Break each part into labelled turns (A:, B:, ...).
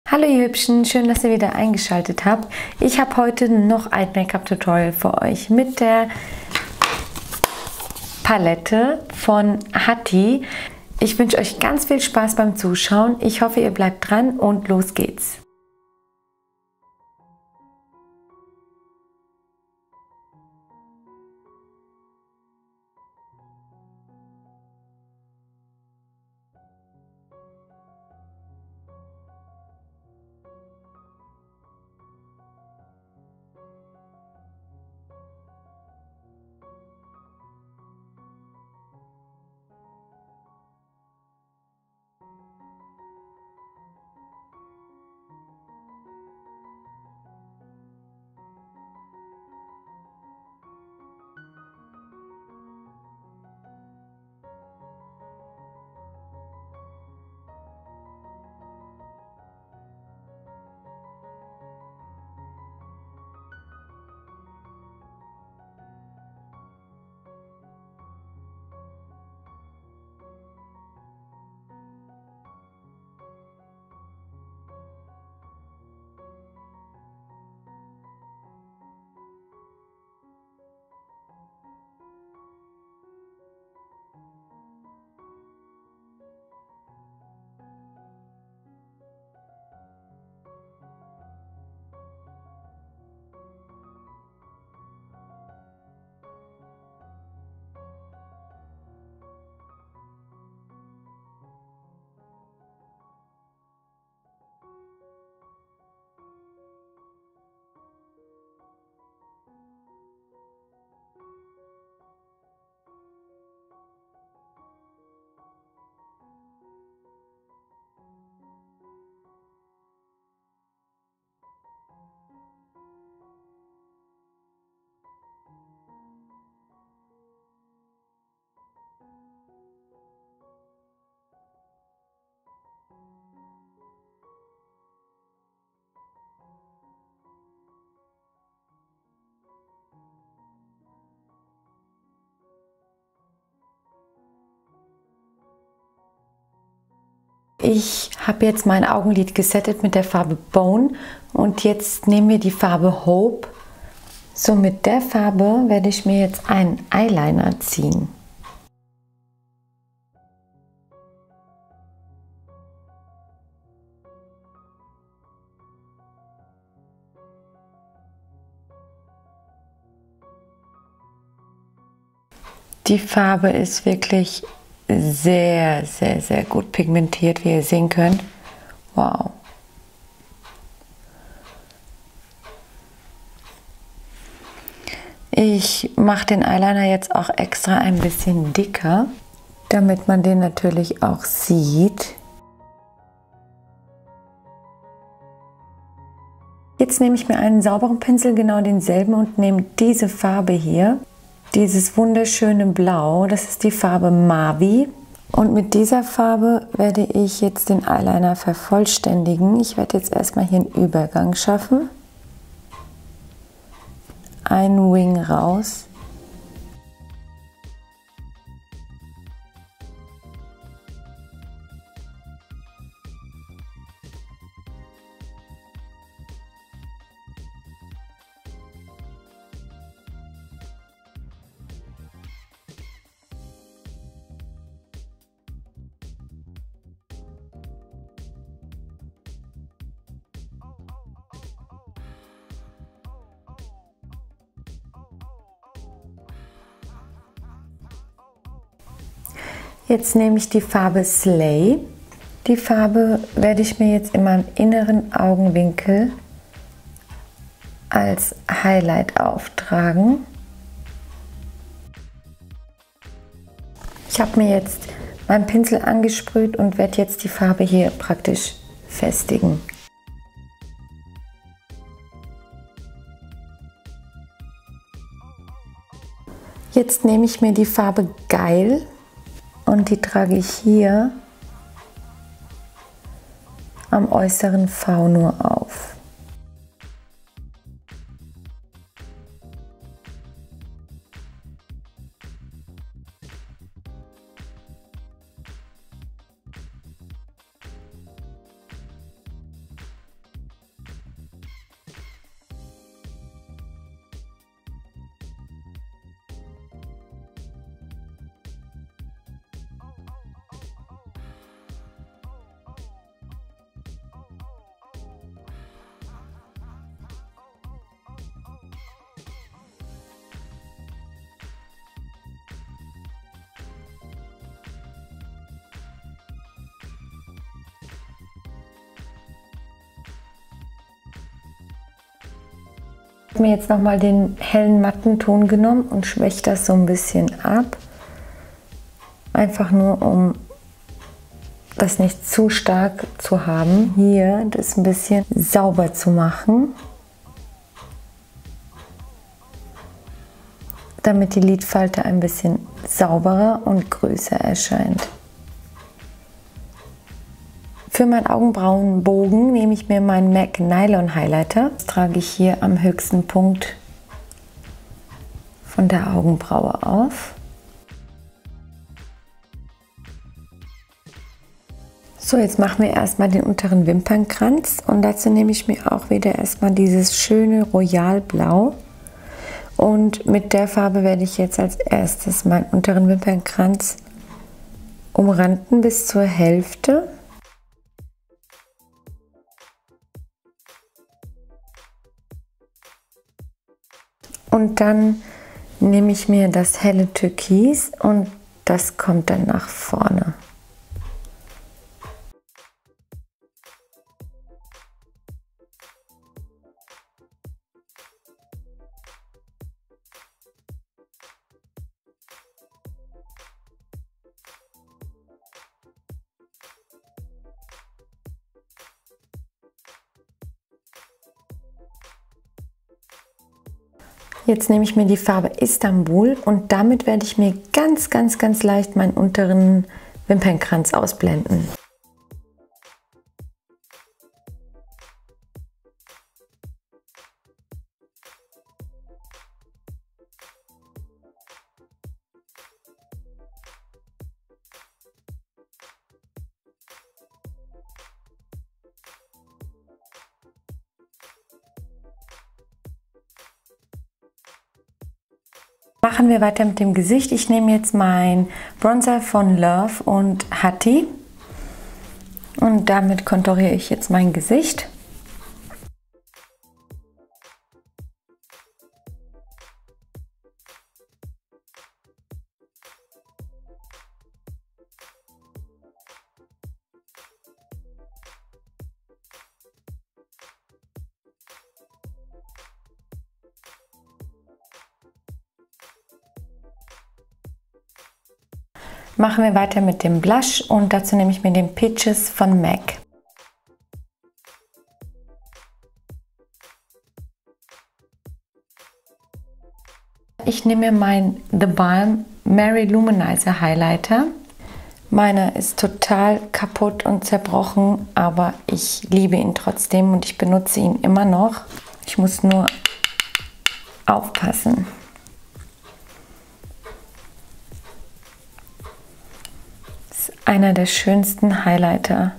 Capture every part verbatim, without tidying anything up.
A: Hallo ihr Hübschen, schön, dass ihr wieder eingeschaltet habt. Ich habe heute noch ein Make-up-Tutorial für euch mit der Palette von Hatti. Ich wünsche euch ganz viel Spaß beim Zuschauen. Ich hoffe, ihr bleibt dran und los geht's. Ich habe jetzt mein Augenlid gesettet mit der Farbe Bone und jetzt nehmen wir die Farbe Hope. So, mit der Farbe werde ich mir jetzt einen Eyeliner ziehen. Die Farbe ist wirklich sehr, sehr, sehr gut pigmentiert, wie ihr sehen könnt. Wow. Ich mache den Eyeliner jetzt auch extra ein bisschen dicker, damit man den natürlich auch sieht. Jetzt nehme ich mir einen sauberen Pinsel, genau denselben, und nehme diese Farbe hier. Dieses wunderschöne Blau, das ist die Farbe Mavi. Und mit dieser Farbe werde ich jetzt den Eyeliner vervollständigen. Ich werde jetzt erstmal hier einen Übergang schaffen. Einen Wing raus. Jetzt nehme ich die Farbe Slay. Die Farbe werde ich mir jetzt in meinem inneren Augenwinkel als Highlight auftragen. Ich habe mir jetzt meinen Pinsel angesprüht und werde jetzt die Farbe hier praktisch festigen. Jetzt nehme ich mir die Farbe Geil. Und die trage ich hier am äußeren V nur auf. Ich habe mir jetzt nochmal den hellen matten Ton genommen und schwäche das so ein bisschen ab. Einfach nur, um das nicht zu stark zu haben. Hier das ein bisschen sauber zu machen, damit die Lidfalte ein bisschen sauberer und größer erscheint. Für meinen Augenbrauenbogen nehme ich mir meinen M A C Nylon Highlighter. Das trage ich hier am höchsten Punkt von der Augenbraue auf. So, jetzt machen wir erstmal den unteren Wimpernkranz und dazu nehme ich mir auch wieder erstmal dieses schöne Royalblau. Und mit der Farbe werde ich jetzt als erstes meinen unteren Wimpernkranz umranden bis zur Hälfte. Und dann nehme ich mir das helle Türkis und das kommt dann nach vorne. Jetzt nehme ich mir die Farbe Istanbul und damit werde ich mir ganz, ganz, ganz leicht meinen unteren Wimpernkranz ausblenden. Machen wir weiter mit dem Gesicht. Ich nehme jetzt mein Bronzer von Love und Hattie und damit konturiere ich jetzt mein Gesicht. Machen wir weiter mit dem Blush und dazu nehme ich mir den Peaches von M A C. Ich nehme mir meinen The Balm Mary Luminizer Highlighter. Meiner ist total kaputt und zerbrochen, aber ich liebe ihn trotzdem und ich benutze ihn immer noch. Ich muss nur aufpassen. Einer der schönsten Highlighter.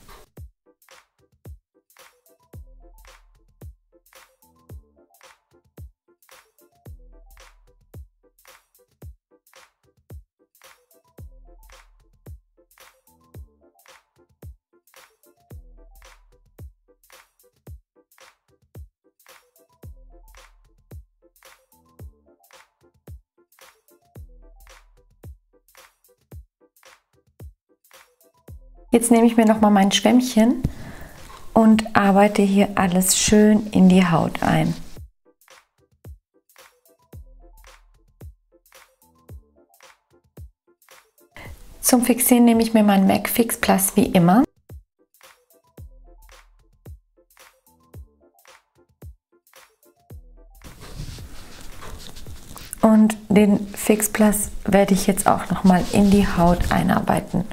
A: Jetzt nehme ich mir noch mal mein Schwämmchen und arbeite hier alles schön in die Haut ein. Zum Fixieren nehme ich mir mein M A C Fix Plus wie immer. Und den Fix Plus werde ich jetzt auch noch mal in die Haut einarbeiten.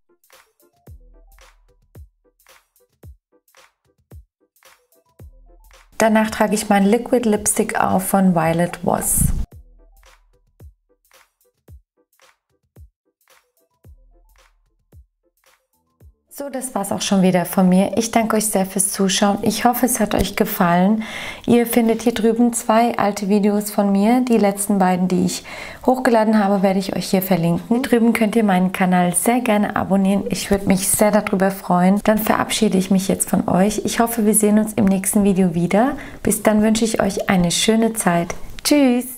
A: Danach trage ich meinen Liquid Lipstick auf von Violet Was. So, das war es auch schon wieder von mir. Ich danke euch sehr fürs Zuschauen. Ich hoffe, es hat euch gefallen. Ihr findet hier drüben zwei alte Videos von mir. Die letzten beiden, die ich hochgeladen habe, werde ich euch hier verlinken. Hier drüben könnt ihr meinen Kanal sehr gerne abonnieren. Ich würde mich sehr darüber freuen. Dann verabschiede ich mich jetzt von euch. Ich hoffe, wir sehen uns im nächsten Video wieder. Bis dann wünsche ich euch eine schöne Zeit. Tschüss!